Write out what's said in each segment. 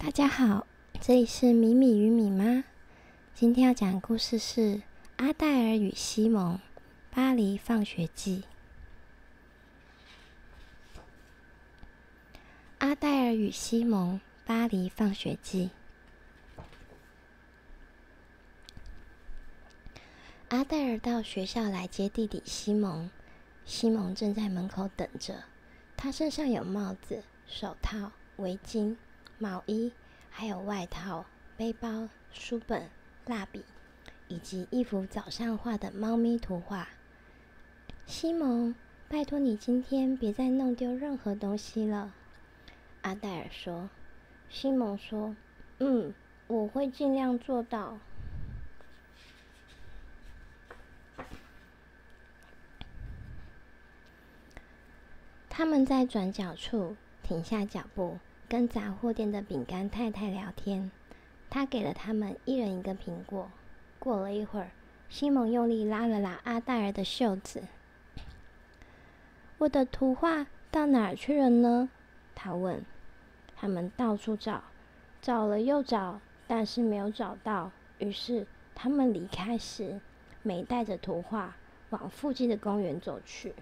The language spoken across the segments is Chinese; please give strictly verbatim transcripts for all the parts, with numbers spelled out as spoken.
大家好，这里是米米与米妈。今天要讲的故事是《阿黛尔与西蒙：巴黎放学记》。阿黛尔与西蒙：巴黎放学记。阿黛尔到学校来接弟弟西蒙，西蒙正在门口等着。他身上有帽子、手套、围巾、毛衣，还有外套、背包、书本、蜡笔，以及一幅早上画的猫咪图画。西蒙，拜托你今天别再弄丢任何东西了，阿黛尔说。西蒙说：“嗯，我会尽量做到。”他们在转角处停下脚步，跟杂货店的饼干太太聊天。他给了他们一人一个苹果。过了一会儿，西蒙用力拉了拉阿黛尔的袖子。“我的图画到哪儿去了呢？”他问。他们到处找，找了又找，但是没有找到。于是他们离开时，没带着图画，往附近的公园走去。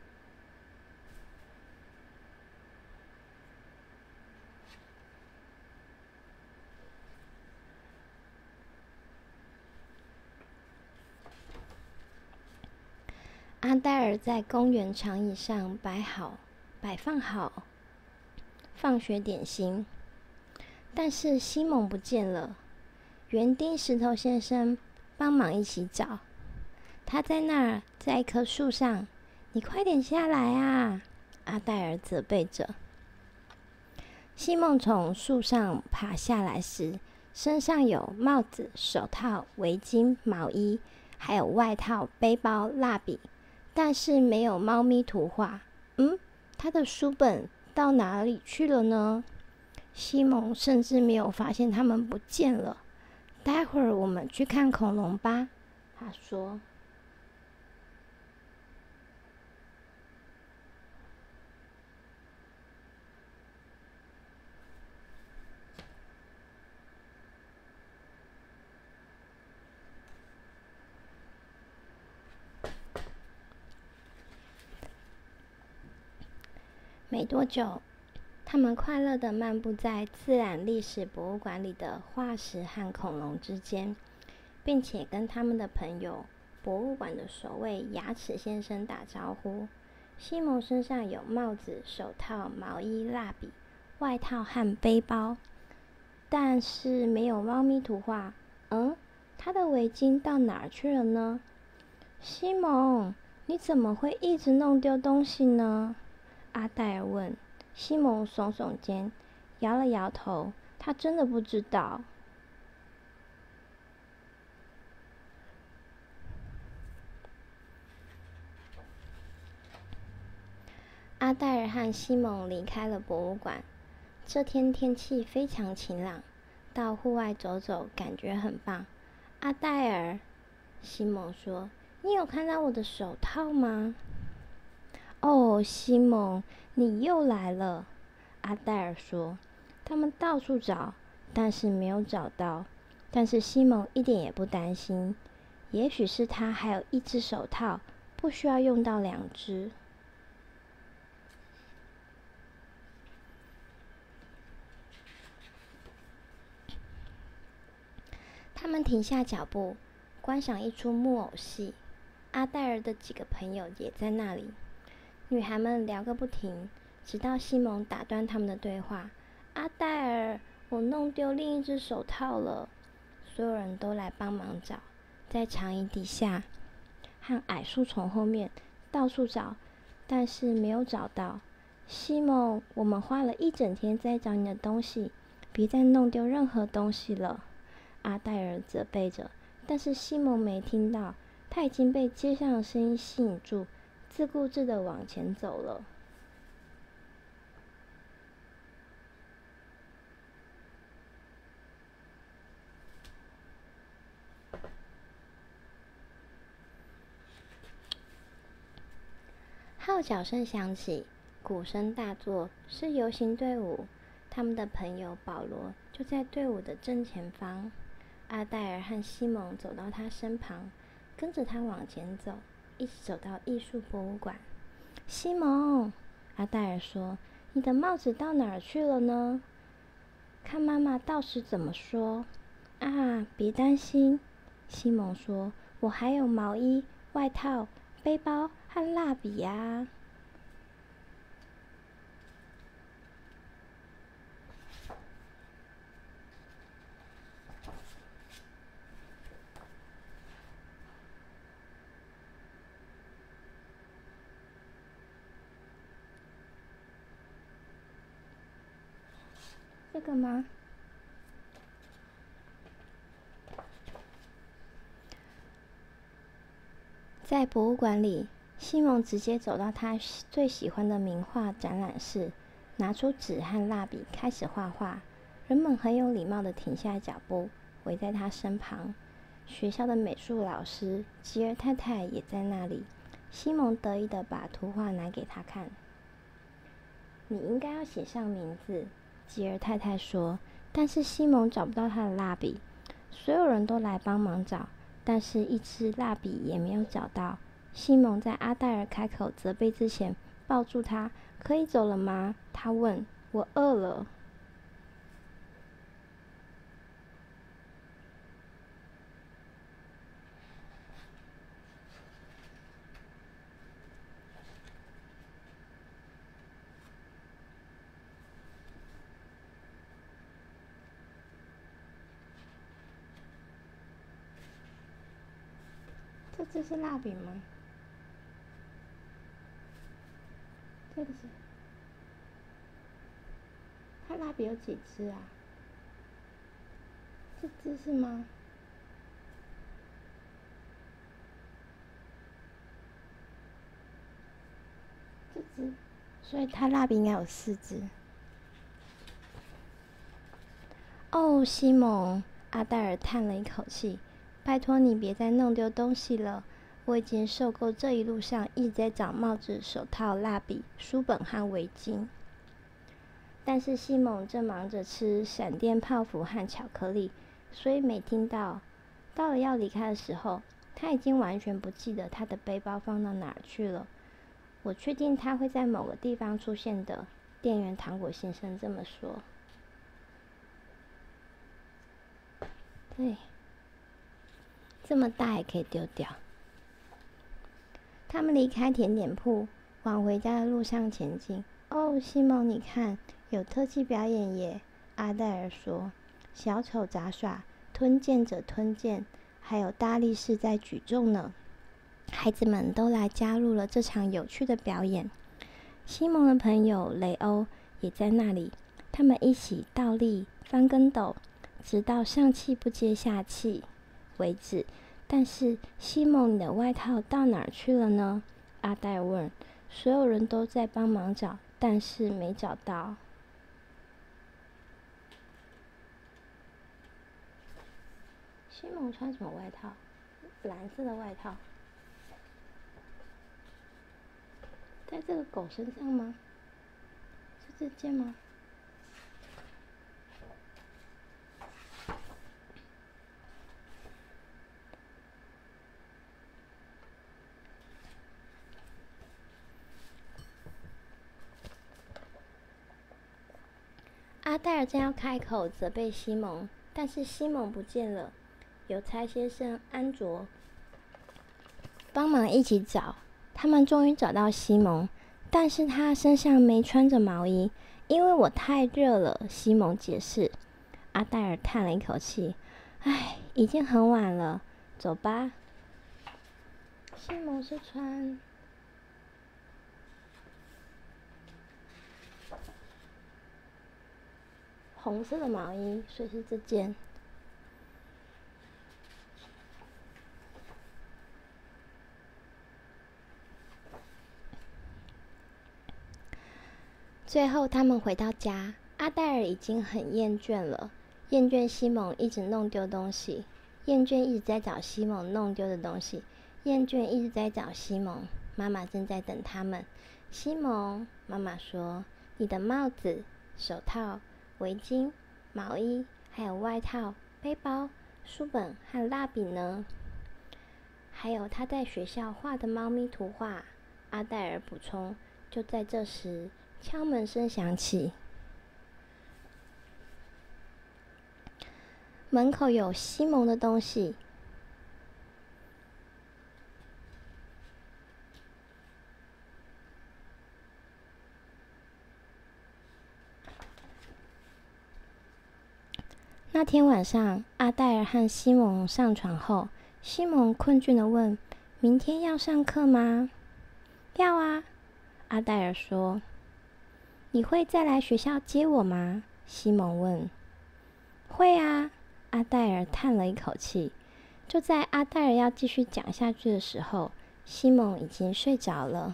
阿黛尔在公园长椅上摆好、摆放好放学点心，但是西蒙不见了。园丁石头先生帮忙一起找，他在那儿，在一棵树上。你快点下来啊！阿黛尔责备着。西蒙从树上爬下来时，身上有帽子、手套、围巾、毛衣，还有外套、背包、蜡笔，但是没有猫咪图画。嗯，他的书本到哪里去了呢？西蒙甚至没有发现他们不见了。待会儿我们去看恐龙吧，他说。没多久，他们快乐地漫步在自然历史博物馆里的化石和恐龙之间，并且跟他们的朋友博物馆的守卫牙齿先生打招呼。西蒙身上有帽子、手套、毛衣、蜡笔、外套和背包，但是没有猫咪图画。嗯，他的围巾到哪儿去了呢？西蒙，你怎么会一直弄丢东西呢？阿黛尔问。西蒙耸耸肩，摇了摇头，他真的不知道。阿黛尔和西蒙离开了博物馆。这天天气非常晴朗，到户外走走感觉很棒。阿黛尔，西蒙说：“你有看到我的手套吗？”哦，西蒙，你又来了，阿黛尔说。他们到处找，但是没有找到。但是西蒙一点也不担心，也许是他还有一只手套，不需要用到两只。他们停下脚步，观赏一出木偶戏。阿黛尔的几个朋友也在那里。女孩们聊个不停，直到西蒙打断他们的对话。阿黛尔，我弄丢另一只手套了。所有人都来帮忙找，在长椅底下和矮树丛后面到处找，但是没有找到。西蒙，我们花了一整天在找你的东西，别再弄丢任何东西了，阿黛尔责备着。但是西蒙没听到，他已经被街上的声音吸引住，自顾自地往前走了。号角声响起，鼓声大作，是游行队伍。 他们的朋友保罗就在队伍的正前方。阿黛尔和西蒙走到他身旁，跟着他往前走，一起走到艺术博物馆。西蒙，阿黛尔说：“你的帽子到哪儿去了呢？看妈妈到时怎么说。”啊，别担心，西蒙说：“我还有毛衣、外套、背包和蜡笔呀。”这个吗？在博物馆里，西蒙直接走到他最喜欢的名画展览室，拿出纸和蜡笔开始画画。人们很有礼貌地停下脚步，围在他身旁。学校的美术老师吉尔太太也在那里。西蒙得意地把图画拿给他看。你应该要写上名字，吉尔太太说。但是西蒙找不到他的蜡笔，所有人都来帮忙找，但是一支蜡笔也没有找到。西蒙在阿黛尔开口责备之前，抱住他。可以走了吗？他问。我饿了。这支是蜡笔吗？这个是。它蜡笔有几支啊？这支是吗？这支，所以它蜡笔应该有四支。哦，西蒙，阿黛尔叹了一口气。拜托你别再弄丢东西了，我已经受够这一路上一直在找帽子、手套、蜡笔、书本和围巾。但是西蒙正忙着吃闪电泡芙和巧克力，所以没听到。到了要离开的时候，他已经完全不记得他的背包放到哪儿去了。我确定他会在某个地方出现的，店员糖果先生这么说。对，这么大也可以丢掉。他们离开甜点铺，往回家的路上前进。哦，西蒙，你看，有特技表演耶！阿黛尔说。小丑杂耍、吞剑者吞剑，还有大力士在举重呢。孩子们都来加入了这场有趣的表演。西蒙的朋友雷欧也在那里，他们一起倒立、翻跟斗，直到上气不接下气为止。但是西蒙，你的外套到哪儿去了呢？阿黛尔问。所有人都在帮忙找，但是没找到。西蒙穿什么外套？蓝色的外套。在这个狗身上吗？是这件吗？阿黛尔正要开口责备西蒙，但是西蒙不见了。邮差先生安卓帮忙一起找，他们终于找到西蒙，但是他身上没穿着毛衣，因为我太热了。西蒙解释。阿黛尔叹了一口气，唉，已经很晚了，走吧。西蒙是穿红色的毛衣，所以是这件。最后他们回到家，阿黛尔已经很厌倦了，厌倦西蒙一直弄丢东西，厌倦一直在找西蒙弄丢的东西，厌倦一直在找西蒙。妈妈正在等他们。西蒙，妈妈说，你的帽子、手套、 围巾、毛衣，还有外套、背包、书本和蜡笔呢。还有他在学校画的猫咪图画。阿黛尔补充。就在这时，敲门声响起，门口有西蒙的东西。那天晚上，阿黛尔和西蒙上床后，西蒙困倦地问：“明天要上课吗？”“要啊。”阿黛尔说。“你会再来学校接我吗？”西蒙问。“会啊。”阿黛尔叹了一口气。就在阿黛尔要继续讲下去的时候，西蒙已经睡着了。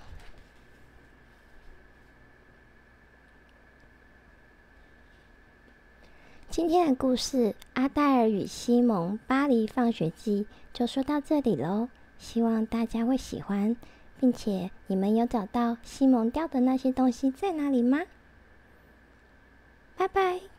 今天的故事《阿黛尔与西蒙巴黎放学记》就说到这里喽，希望大家会喜欢，并且你们有找到西蒙掉的那些东西在哪里吗？拜拜。